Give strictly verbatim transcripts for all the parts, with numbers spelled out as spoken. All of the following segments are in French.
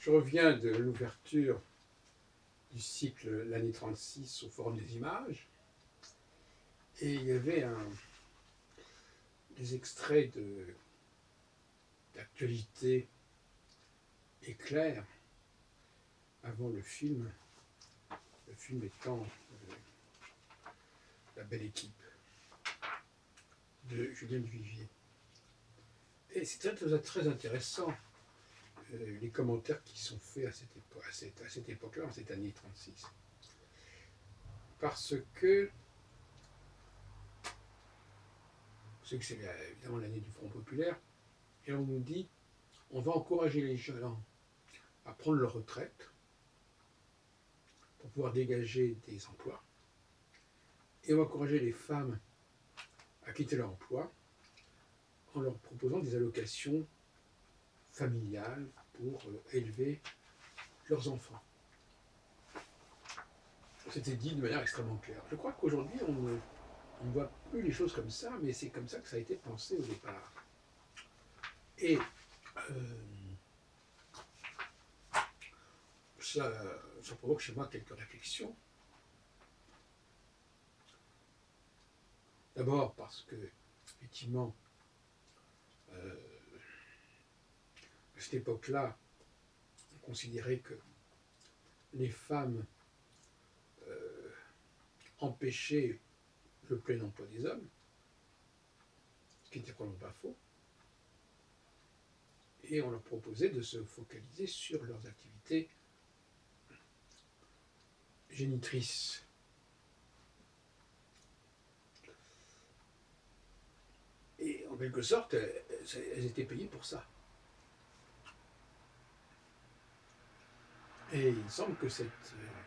Je reviens de l'ouverture du cycle L'année trente-six au Forum des images, et il y avait un, des extraits de, d'actualité éclair avant le film, le film étant euh, La Belle Équipe de Julien Duvivier. Et c'est très, très intéressant euh, les commentaires qui sont faits à cette, épo à cette, à cette époque-là, en cette année trente-six. Parce que c'est que c'est évidemment l'année du Front populaire, et on nous dit on va encourager les gens à prendre leur retraite pour pouvoir dégager des emplois, et on va encourager les femmes à quitter leur emploi en leur proposant des allocations familiales pour euh, élever leurs enfants. C'était dit de manière extrêmement claire. Je crois qu'aujourd'hui, on ne on voit plus les choses comme ça, mais c'est comme ça que ça a été pensé au départ. Et euh, ça, ça provoque chez moi quelques réflexions. D'abord parce que, effectivement, euh, à cette époque-là, on considérait que les femmes euh, empêchaient le plein emploi des hommes, ce qui n'était probablement pas faux, et on leur proposait de se focaliser sur leurs activités génitrices. Et en quelque sorte, elles étaient payées pour ça. Et il semble que cette, euh,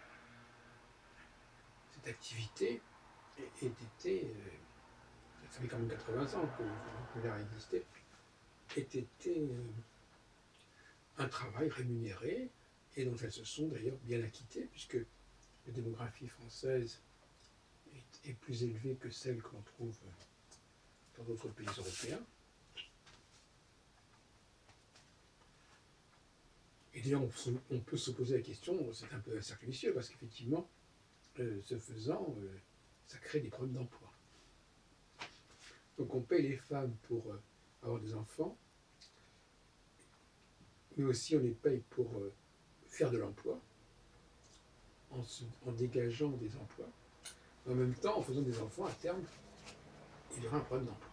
cette activité ait été, euh, ça fait quand même quatre-vingts ans que le Front populaire existait, ait été euh, un travail rémunéré, et dont elles se sont d'ailleurs bien acquittées, puisque la démographie française est, est plus élevée que celle que l'on trouve dans d'autres pays européens. Et d'ailleurs, on, on peut se poser la question, c'est un peu un cercle vicieux, parce qu'effectivement, euh, ce faisant, euh, ça crée des problèmes d'emploi. Donc on paye les femmes pour euh, avoir des enfants, mais aussi on les paye pour euh, faire de l'emploi, en, en dégageant des emplois. En même temps, en faisant des enfants, à terme, il y aura un problème d'emploi.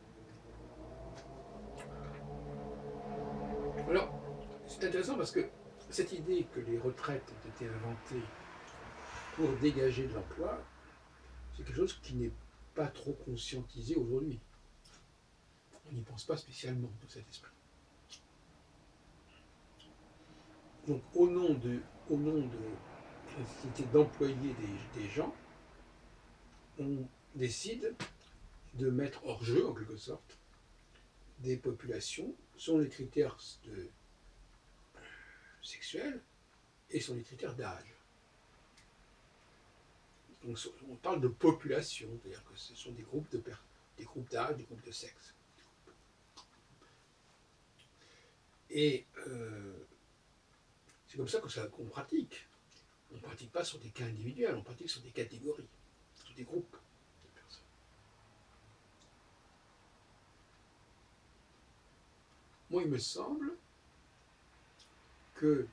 Alors, c'est intéressant parce que cette idée que les retraites ont été inventées pour dégager de l'emploi, c'est quelque chose qui n'est pas trop conscientisé aujourd'hui. On n'y pense pas spécialement dans cet esprit. Donc, au nom de, au nom de la nécessité d'employer des, des gens, on décide de mettre hors jeu, en quelque sorte, des populations selon les critères de, sexuels et selon les critères d'âge. Donc, on parle de population, c'est-à-dire que ce sont des groupes de des groupes d'âge, des groupes de sexe. Et euh, c'est comme ça que ça, qu'on pratique. On ne pratique pas sur des cas individuels, on pratique sur des catégories, sur des groupes de personnes. Moi, il me semble que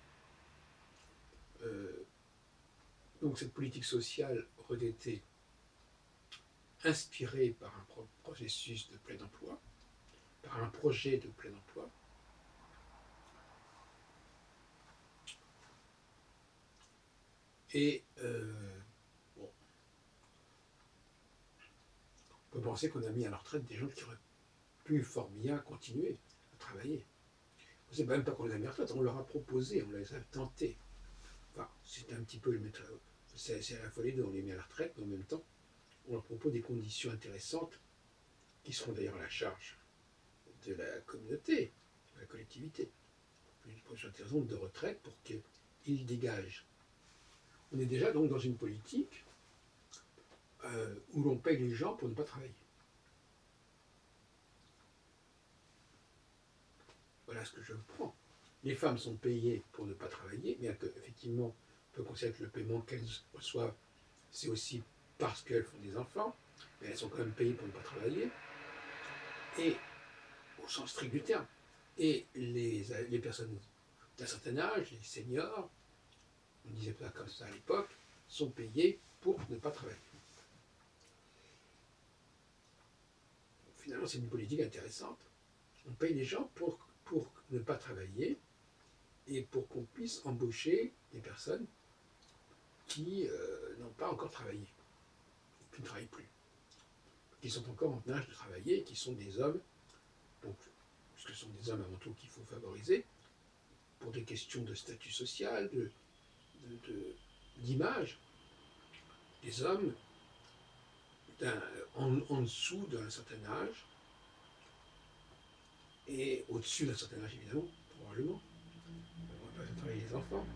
euh, donc cette politique sociale aurait été inspirée par un processus de plein emploi, par un projet de plein emploi, et euh, bon, on peut penser qu'on a mis à la retraite des gens qui auraient pu fort bien continuer à travailler. On ne sait même pas qu'on les a mis à la retraite, on leur a proposé, on les a tentés. Enfin, c'est un petit peu le métro. C'est, c'est à la fois les deux, on les met à la retraite, mais en même temps, on leur propose des conditions intéressantes qui seront d'ailleurs à la charge de la communauté, de la collectivité. Une condition intéressante de retraite pour qu'ils dégagent. On est déjà donc dans une politique euh, où l'on paye les gens pour ne pas travailler. Voilà ce que je prends. les femmes sont payées pour ne pas travailler, bien qu'effectivement, on peut considérer que le paiement qu'elles reçoivent, c'est aussi parce qu'elles font des enfants, mais elles sont quand même payées pour ne pas travailler, et au sens strict du terme. Et les, les personnes d'un certain âge, les seniors, on ne disait pas comme ça à l'époque, sont payées pour ne pas travailler. Finalement, c'est une politique intéressante. On paye les gens pour, pour ne pas travailler et pour qu'on puisse embaucher des personnes qui euh, n'ont pas encore travaillé, qui ne travaillent plus, qui sont encore en âge de travailler, qui sont des hommes, donc, puisque ce sont des hommes avant tout qu'il faut favoriser, pour des questions de statut social, de, de, de, d'image, des hommes en, en dessous d'un certain âge, et au-dessus d'un certain âge évidemment, probablement. On ne va pas faire travailler les enfants.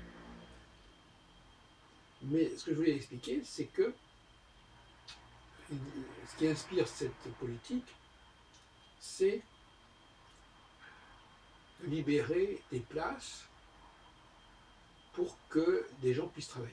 Mais ce que je voulais expliquer, c'est que ce qui inspire cette politique, c'est de libérer des places pour que des gens puissent travailler.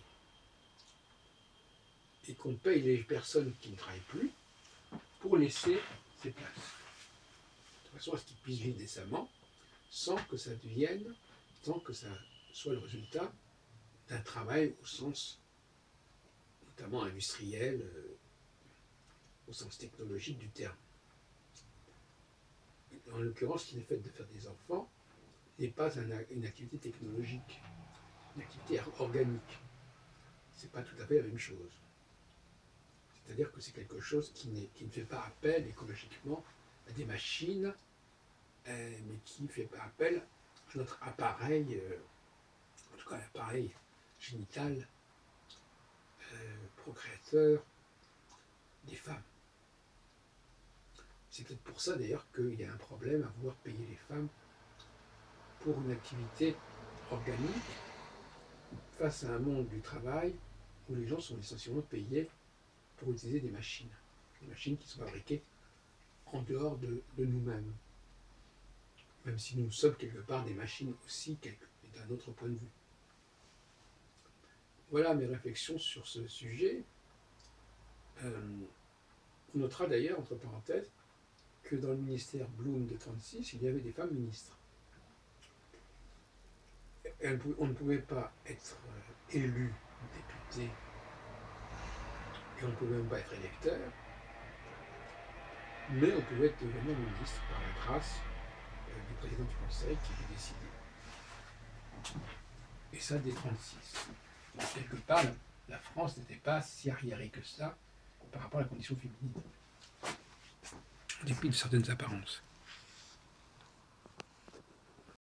Et qu'on paye les personnes qui ne travaillent plus pour laisser ces places. De façon à ce qu'ils puissent vivre décemment, sans que ça devienne, sans que ça soit le résultat d'un travail au sens notamment industriel, euh, au sens technologique du terme. En l'occurrence, ce qui est fait de faire des enfants n'est pas un, une activité technologique, une activité organique. Ce n'est pas tout à fait la même chose. C'est-à-dire que c'est quelque chose qui, qui ne fait pas appel écologiquement à des machines, euh, mais qui fait appel à notre appareil, euh, en tout cas l'appareil génital, euh, procréateur des femmes. C'est peut-être pour ça d'ailleurs qu'il y a un problème à vouloir payer les femmes pour une activité organique face à un monde du travail où les gens sont essentiellement payés pour utiliser des machines, des machines qui sont fabriquées en dehors de, de nous-mêmes, même si nous sommes quelque part des machines aussi, d'un autre point de vue. Voilà mes réflexions sur ce sujet. Euh, on notera d'ailleurs, entre parenthèses, que dans le ministère Blum de trente-six, il y avait des femmes ministres. On ne pouvait pas être élu député et on ne pouvait même pas être électeur, mais on pouvait devenir ministre par la grâce euh, du président du Conseil qui avait décidé. Et ça dès trente-six. Donc, quelque part, la France n'était pas si arriérée que ça par rapport à la condition féminine, en dépit de certaines apparences.